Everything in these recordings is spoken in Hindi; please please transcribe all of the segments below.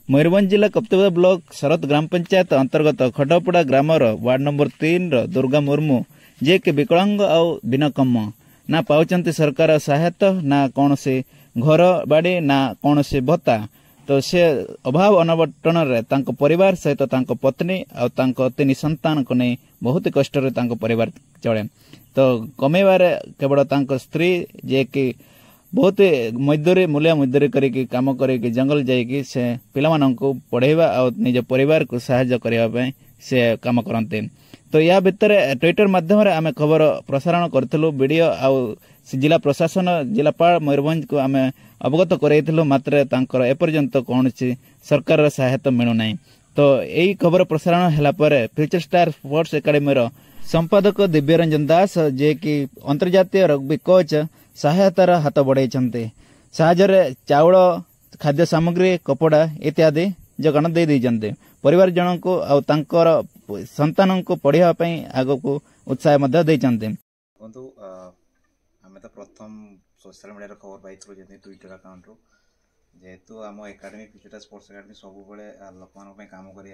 मयूरभंज जिला कप्तिपदा ब्लॉक शरद ग्राम पंचायत अंतर्गत खडपड़ा ग्रामर वार्ड नंबर 3 दुर्गा मुर्मू जे कि विकलांग आउ बिनकम ना पाउचंती सरकार सहायता ना कौन से घर बाड़ी ना कौन से भत्ता तो से अभाव अनबटन परिवार सहित पत्नी और तीन संतान को नहीं बहुत कष्ट परिवार चले तो कमेबार केवल स्त्री जे कि बहुत मजदूरी मूल्य मजदूरी करके काम करके जंगल जाइए से पिलामान को पढ़ेवा और निज परिवार को साहाय्य करने से काम करते तो या भितर ट्विटर माध्यम आम खबर प्रसारण करूँ वीडियो आउ जिला प्रशासन जिलापाल मयूरभंज को आम अवगत कराइलु मात्र एपर्यंत कौन सरकार सहायता मिलूना तो यही खबर प्रसारण है फ्यूचर स्टार स्पोर्ट्स एकेडमी संपादक दिव्यरंजन दास जे कि अंतर्जातीय रग्बी कोच सहायतार हाथ बढ़ाई साहय चाउल खाद्य सामग्री कपड़ा इत्यादि जगन दे देते परिवार जन को संतान को पढ़ाई आग को उत्साह बंधु आम तो प्रथम सोशल मीडिया खबर पाई ट्विटर अकाउंट रू जेहेतु आम एकाडेमी फ्यूचर स्पोर्ट्स एकाडेमी सब लोक मान काम कर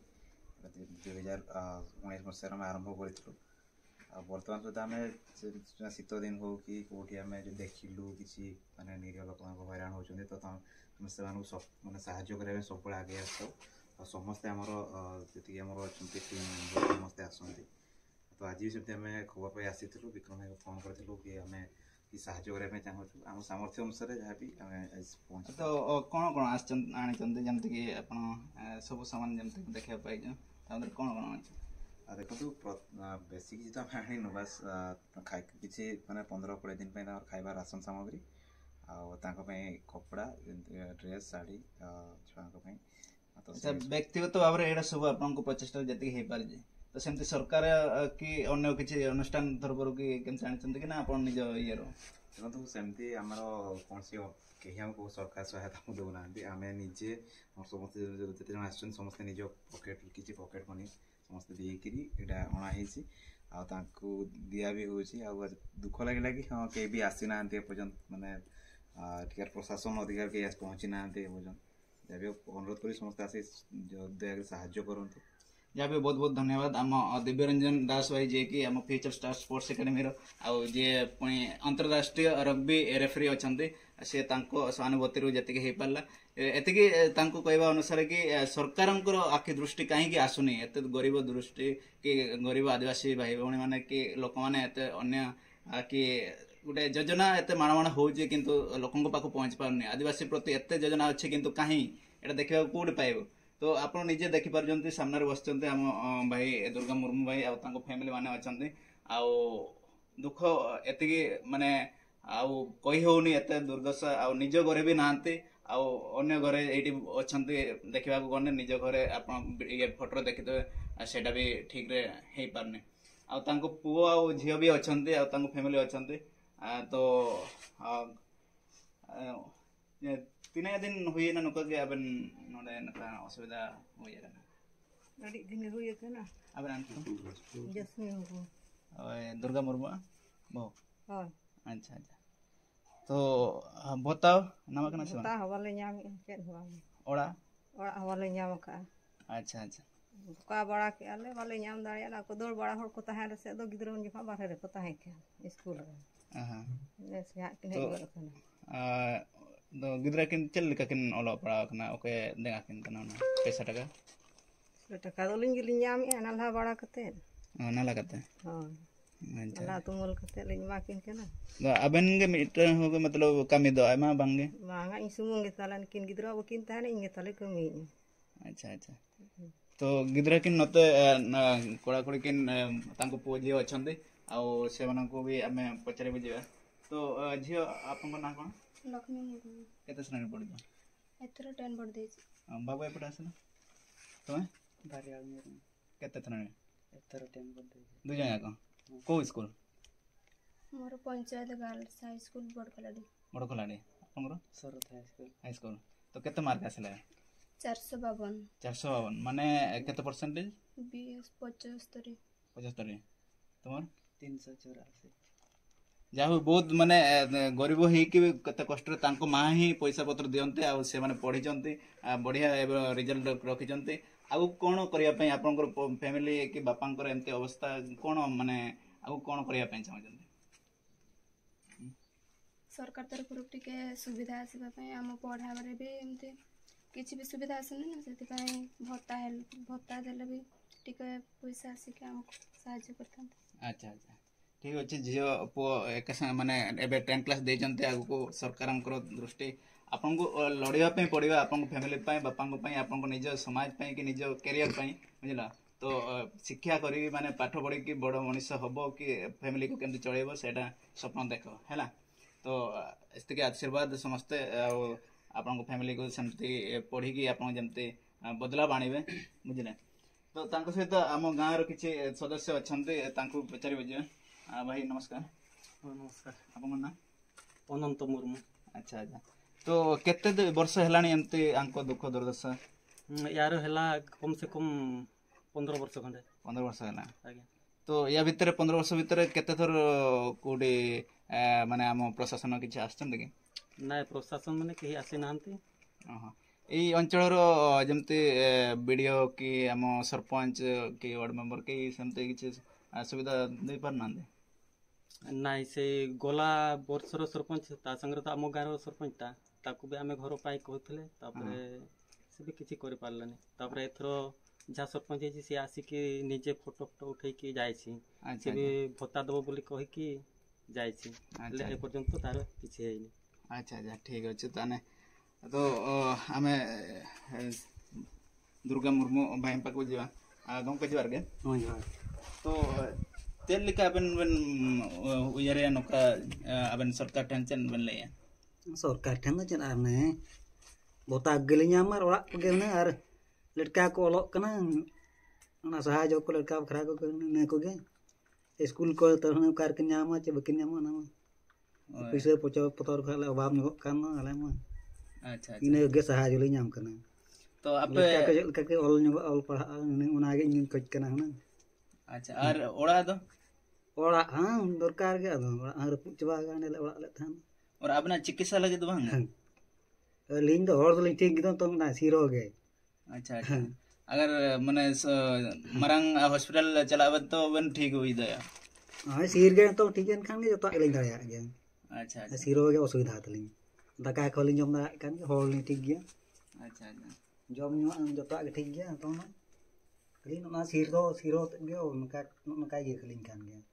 2019 मसीह आरंभ करूँ बर्तमान सुधा आम शीत दिन हो कि कौटी आम जो देखिलु कि मानने निरीह लोक हैरान होती तो से मैंने साहाଯ୍य करने सब आगे आसो समस्ते आमर जी आम टीम समस्ते आसती तो आज भी सेमती आम खबर पाई आसी विक्रम भाई फोन करूँ कि आम साहाଯ୍य करने चाहूँ आम सामर्थ्य अनुसार जहाँ भी पहुँच तो कौन कौन आमती सब सामान जमी देखा पाई कौन कौन देखो बेसी किसी तो आनी बास किसी माने 15-20 दिन खाइबा राशन सामग्री कपड़ा ड्रेस साड़ी छुआ व्यक्तिगत भाव में यहाँ सब आप प्रचेषा जी पारे तो सेमती सरकार कि अन्य किसी अनुष्ठान तरफ कि जानते कि ना आप निज ये देखो सेमती आमर कौन सी कहीं आमको सरकार सहायता देना आम निजे समस्त जिते जन आस समस्ते निज पकेट किसी पकेट मनी समस्त देकरी यहाँ अणाई दिया भी हो दुख लगे कि हाँ कहीं भी आसी ना पर्यंत मानने टिकार प्रशासन अधिकारी कहीं पहुँची ना पर्यंत जब भी अनुरोध कर समस्त आसी दया साहाय्य करूँ जहाँ भी बहुत बहुत धन्यवाद आम दिव्यरंजन दास भाई जी कि आम फ्यूचर स्टार स्पोर्ट्स एकेडमी जे पुणी अंतरराष्ट्रीय रग्बी रेफरी अच्छा से सहानुभूति जी हो पारा एतिकी कहवा अनुसार कि सरकार आखि दृष्टि कहीं आसुनी एत गरीब दृष्टि कि गरीब आदिवासी भाई भाई मैंने कि लोक मैंने अन्य कि गोटे योजना एत माणमाण होची किंतु लोकों पाक पहुँच पारनी आदिवासी प्रति एत योजना अच्छी किंतु कहीं एटा देखा कौट पाइब तो आप निजे देखिपार सामने बस आम भाई दुर्गा मुर्मू भाई आ फैमिली माने अच्छा दुख एतिकी माने आउ कही होनी एत दुर्दशा आ निज घरे भी नहांती अन्य घरे ये अच्छा देखा गने निज घरे आप फोटो देखिए सेटा भी ठीक रे हो पारनी आउ पुओ आ झील भी अच्छा फैमिली अच्छा तो 3 दिन हुए ना नुका के अबन नोडे नका असुविधा हुए ना दिन हुए ना अबन जसमी हो दुर्गा मुर्मू बो हां अच्छा अच्छा तो बताओ नाम कना से बता हवाले नाम चेन हुआ ओड़ा ओड़ा हवाले नाम का अच्छा अच्छा का बड़ा के आले वाले नाम दाड़िया ना को दौड़ बड़ा हर को ताहे से दो गिदरन जखा बाहर रे को ताहे के स्कूल रे हां ने से के नहीं गल तो गिदरा किन चल लेका किन ओला पड़ा कना ओके देगा किन कना पैसा टका दो लिंग लियाम ए नाला बड़ा कते नाला कते हां अच्छा नाला तुमल कते लिंग मा किन केना तो अबन के मीटर होगे मतलब कमी दो आमा बांगे बांगा इ सुमुंगे तालन किन गिदरा वो किन ताने इंगे ताले कमी अच्छा अच्छा तो गिदरा किन नते कोड़ा कोड़ी किन तांको पोजी अछंदे आ से मानन को भी हमें पचरे बुझिबा तो झियो आपन ना कोन लक्ष्मी मुर्मू केते श्रेणी पढ़ी एथर 10 पढ़ देछि बाबू एपटे आसना तमे बारिया मेरे केते श्रेणी एथर 10 पढ़ देछि दु जणा को को स्कूल मोर पंचायत गर्ल्स हाई स्कूल बड़खलाडी आपनरो सरत हाई स्कूल तो केते मार्क आसला 452 माने केते परसेंटेज 20 75 75 तुमर 384 ଯାହା ବହୁତ ମାନେ ଗରିବ ହେଇକି ବି କେତେ କଷ୍ଟରେ ତାଙ୍କ ମା ହିଁ ପଇସା ପତ୍ର ଦିଅନ୍ତି ଆଉ ସେମାନେ ପଢିଛନ୍ତି ବଢିଆ ଏବେ ରେଜଲ୍ଟ ରଖିଛନ୍ତି। ଆଉ କଣ କରିବା ପାଇଁ ଆପଣଙ୍କର ଫ୍ୟାମିଲି କି ବାପାଙ୍କର ଏମିତି ଅବସ୍ଥା କଣ ମାନେ ଆଉ କଣ କରିବା ପାଇଁ ଚାହୁଁଛନ୍ତି? ସରକାର ତରଫରୁ ଟିକେ ସୁବିଧା ଆସିବା ପାଇଁ ଆମ ପଢ଼ାବାରେ ବି ଏମିତି କିଛି ବି ସୁବିଧା ଆସୁନି ନା, ସେଥିପାଇଁ ଭତ୍ତା ଦେଲେ ବି ଟିକେ ପଇସା ଆସିକି ଆମକୁ ସାହାଯ୍ୟ କରିଥାନ୍ତେ। ଆଚ୍ଛା ଆଚ୍ଛା ଠିକ ଅଛି। ଝିଅ ପୁଅ ଏକା ସାଙ୍ଗେ ମାନେ ଏବେ 10th କ୍ଲାସ୍ ଦେଇଛନ୍ତି, ଆଗକୁ ସରକାରଙ୍କର ଦୃଷ୍ଟି ଆପଣଙ୍କୁ ଲଢ଼ିବା ପାଇଁ ପଡ଼ିବ, ଆପଣଙ୍କ ଫ୍ୟାମିଲି ପାଇଁ, ବାପାଙ୍କ ପାଇଁ, ଆପଣଙ୍କ ନିଜ ସମାଜ ପାଇଁ କି ନିଜ କ୍ୟାରିୟର ପାଇଁ, ବୁଝିଲା। ତ ଶିକ୍ଷା କରିକି ମାନେ ପାଠ ପଢ଼ିକି ବଡ଼ ମଣିଷ ହବ କି ଫ୍ୟାମିଲିକୁ କେମିତି ଚଳେଇବ ସେଇଟା ସ୍ୱପ୍ନ ଦେଖ ହେଲା। ତ ଏତିକି ଆଶୀର୍ବାଦ ସମସ୍ତେ ଆଉ ଆପଣଙ୍କ ଫ୍ୟାମିଲିକୁ ସେମିତି ପଢ଼ିକି ଆପଣ ଯେମିତି ବଦଲାବ ଆଣିବେ, ବୁଝିଲେ। ତ ତାଙ୍କ ସହିତ ଆମ ଗାଁର କିଛି ସଦସ୍ୟ ଅଛନ୍ତି, ତାଙ୍କୁ ପଚାରିବେ ଯେ ଭାଇ ନମସ୍କାର। ନମସ୍କାର। ଆପଣଙ୍କ ନାଁ? ଅନନ୍ତ ମୁର୍ମୁ। ଆଚ୍ଛା ଆଚ୍ଛା। ତ କେତେ ବର୍ଷ ହେଲାଣି ଏମିତି ଆଙ୍କ ଦୁଃଖ ଦୁର୍ଦଶା? ୟାର ହେଲା କମ୍ ସେ କମ୍ 15 ବର୍ଷ ଖଣ୍ଡେ। 15 ବର୍ଷ ହେଲା। ଆଜ୍ଞା। ତ ୟା ଭିତରେ 15 ବର୍ଷ ଭିତରେ କେତେ ଥର କୋଉଠି ମାନେ ଆମ ପ୍ରଶାସନ କିଛି ଆସିଛନ୍ତି କି? ନାଇଁ, ପ୍ରଶାସନ ମାନେ କେହି ଆସିନାହାନ୍ତି। ଏଇ ଅଞ୍ଚଳର ଯେମିତି ବିଡିଓ କି ଆମ ସରପଞ୍ଚ କି ୱାର୍ଡ ମେମ୍ବର କେହି ସେମିତି କିଛି ସୁବିଧା ଦେଇପାରୁନାହାନ୍ତି? ନାଇଁ, ସେଇ ଗଲା ବର୍ଷର ସରପଞ୍ଚ ତା ସାଙ୍ଗରେ ତ ଆମ ଗାଁର ସରପଞ୍ଚଟା, ତାକୁ ବି ଆମେ ଘର ପାଇଁ କହୁଥିଲେ, ତାପରେ ସେ ବି କିଛି କରିପାରିଲାନି। ତାପରେ ଏଥର ଯାହା ସରପଞ୍ଚ ହେଇଛି ସିଏ ଆସିକି ନିଜେ ଫଟୋ ଉଠେଇକି ଯାଇଛି। ସେ ବି ଭତ୍ତା ଦେବ ବୋଲି କହିକି ଯାଇଛି, ହେଲେ ଏପର୍ଯ୍ୟନ୍ତ ତାର କିଛି ହେଇନି। ଆଚ୍ଛା ଆଚ୍ଛା ଠିକ ଅଛି। ତାହେଲେ ତ ଆମେ दुर्गा मुर्मू भाई पाकू जीवा गंका जीवार के तो तेल लिका अबन बन उयरे नोका अबन सरकार टेंशन बन ले सरकार ठेन चन आने बोता गलिnya mar orak pegene ar ledka ko olok kana ona sahajo ko ledka khara ko ne ko ge school को तरह कार के न्यामा चे बकिन न्यामा ना पैसे पोचो पतर खाले अभाव न्यो कान आले मा अच्छा इने गे sahajo ले न्याम kana तो आप ledka के ol न्यो ol पढ़ा ona ge इन कच kana ना अच्छा और ओड़ा दो ओड़ा हां दरकार के अदो और पुचवा गाने ले ओड़ा ले थान और अपना चिकित्सा लगे तो भांग लिंग तो और लिंग ठीक तो ना सीरो गे अच्छा अच्छा अगर मने मरंग हॉस्पिटल चलावे तो वन ठीक हुई दया हां सीर गे तो ठीक है खान गे तो लिंग दया गे अच्छा अच्छा सीरो गे असुविधा तलिंग दका खलिंग जम दा कान गे होल ठीक गया अच्छा अच्छा जम न्यो जतो गे ठीक गया तो ना लिंग ना सीरो गे नका गे खलिंग कान गे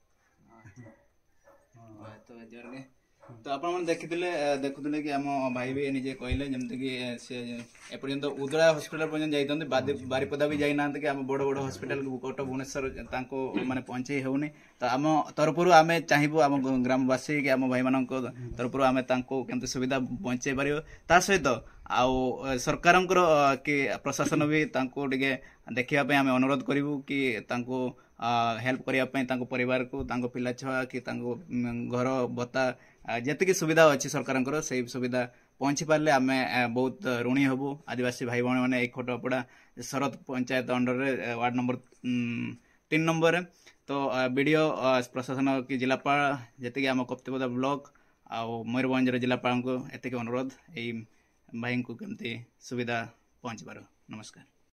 तो जोर गे तो आपण मन देखुले कि आम भाई भी निजे कहले जमते कि से एपर्यंत उदड़ा हॉस्पिटल पर्यंत जाइतंते बारिपदा भी जाई नांते कि आम बड़ बड़ हॉस्पिटल कोट भुवनेश्वर तांको माने पहुंचई होउनी तो आम तरफरु आमे चाहिबो आम ग्रामवासी कि आम भाई मानक तरफरु आमे तांको केमते सुविधा पहुंचई परियो ता सहित आउ सरकारंकर कि प्रशासन भी तांको टिके देखिया पे आमे अनुरोध करिवु कि तांको हेल्प करिया पे तांको परिवार को तांको पिला छुआ कि तांको घर भत्ता जेतिकी सुविधा अच्छी सरकार से सुविधा पहुंची पारे आम बहुत ऋणी हबू आदिवासी भाई भाई मैंने एक Khatpada Sharad panchayat under ward number 3 number तो बीडीओ प्रशासन की जिलापाल जी आम कप्तिपदा ब्लॉक आ मयूरभंज जिलापाल को एतिक अनुरोध यही भाई को केमती सुविधा पहुंची पार। नमस्कार।